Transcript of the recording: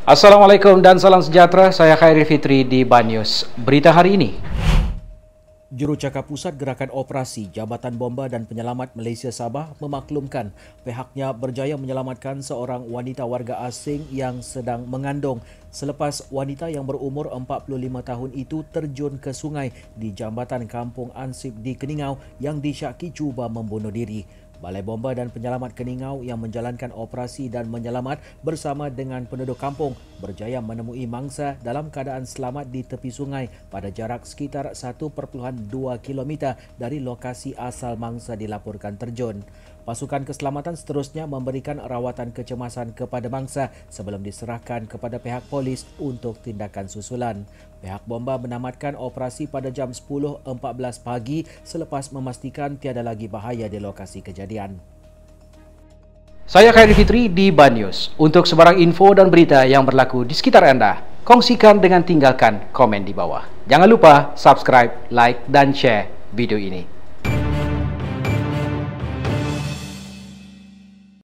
Assalamualaikum dan salam sejahtera, saya Khairi Fitri di Banyus. Berita hari ini. Jurucakap Pusat Gerakan Operasi Jabatan Bomba dan Penyelamat Malaysia Sabah memaklumkan pihaknya berjaya menyelamatkan seorang wanita warga asing yang sedang mengandung selepas wanita yang berumur 45 tahun itu terjun ke sungai di Jambatan Kampung Ansip di Keningau yang disyaki cuba membunuh diri. Balai Bomba dan Penyelamat Keningau yang menjalankan operasi dan menyelamat bersama dengan penduduk kampung berjaya menemui mangsa dalam keadaan selamat di tepi sungai pada jarak sekitar 1.2 km dari lokasi asal mangsa dilaporkan terjun. Pasukan keselamatan seterusnya memberikan rawatan kecemasan kepada mangsa sebelum diserahkan kepada pihak polis untuk tindakan susulan. Pihak Bomba menamatkan operasi pada jam 10.14 pagi selepas memastikan tiada lagi bahaya di lokasi kejadian. Saya Khairi Fitri di Banyus. Untuk sebarang info dan berita yang berlaku di sekitar Anda, kongsikan dengan tinggalkan komen di bawah. Jangan lupa subscribe, like dan share video ini.